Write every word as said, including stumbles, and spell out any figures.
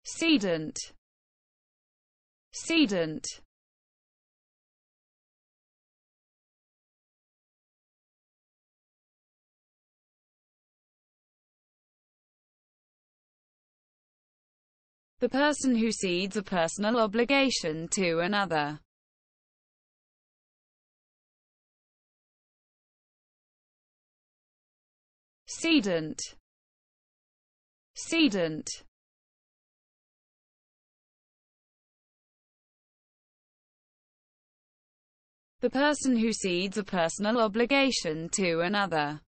Cedent. Cedent. The person who cedes a personal obligation to another. Cedent. Cedent. The person who cedes a personal obligation to another.